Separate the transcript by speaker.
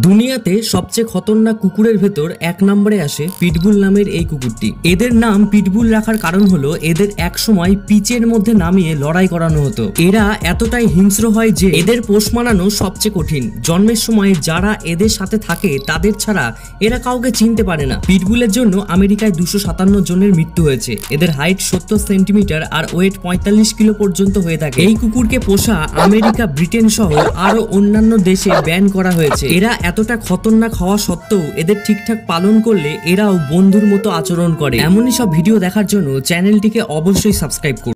Speaker 1: দুনিয়াতে সবচেয়ে খতরনাক কুকুরের ভেতর এক নম্বরে আসে পিটবুল নামের এই কুকুরটি। এদের নাম পিটবুল রাখার কারণ হলো এদের এক সময় পিচের মধ্যে নামিয়ে লড়াই করানো হতো। এরা এতটাই হিংস্র হয় যে এদের পোষ মানানো সবচেয়ে কঠিন। জন্মের সময় যারা এদের সাথে থাকে তাদের ছাড়া এরা কাউকে চিনতে পারে না। পিটবুলের জন্য আমেরিকায় 257 জনের মৃত্যু হয়েছে। এদের হাইট 70 সেন্টিমিটার আর ওয়েট 45 কিলো পর্যন্ত হয়ে থাকে। এই কুকুরকে পোষা আমেরিকা, ব্রিটেন সহ আরো অন্যান্য দেশে ব্যান করা হয়েছে। এরা এতটা খতরনাক হওয়া সত্ত্বেও এদের ঠিকঠাক পালন করলে এরাও বন্ধুর মতো আচরণ করে। এমনই সব ভিডিও দেখার জন্য চ্যানেলটিকে অবশ্যই সাবস্ক্রাইব করুন।